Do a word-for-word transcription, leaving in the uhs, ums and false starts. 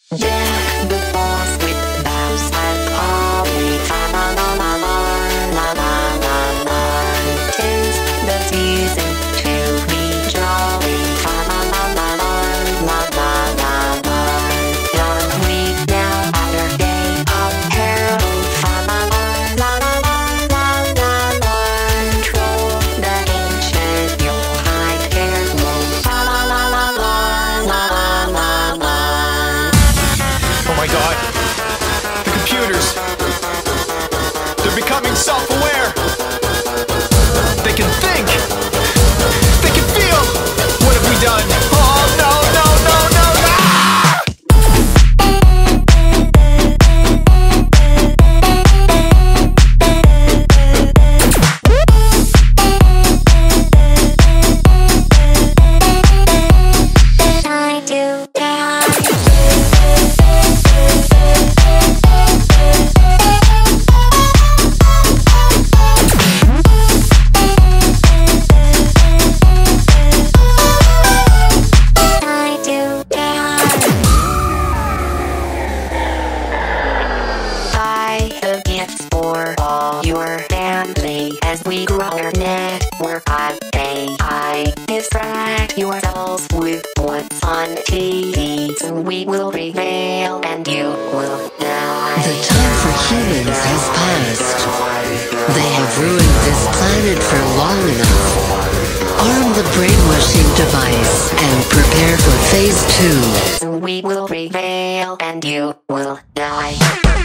Jack the boss with bows and Polly. La la la la la la la la. Tis the season to be jolly. La la la la la la la la. Young we now our day of herald. La la la la la la la la. Troll the ancient Yuletide carol. La la la la la la la la. Oh my god. The computers. They're becoming self-aware. They can think. They can feel. What have we done? Oh no, no, no, no, no! I do die. I do die. Buy the gifts for all your family as we grow our network of A I. Distract yourselves with what's on T V. Soon we will prevail and you will die. The time for humans has passed. They have ruined this planet for long enough. Arm the brainwashing device and prepare for phase two. Soon we will prevail and you will die.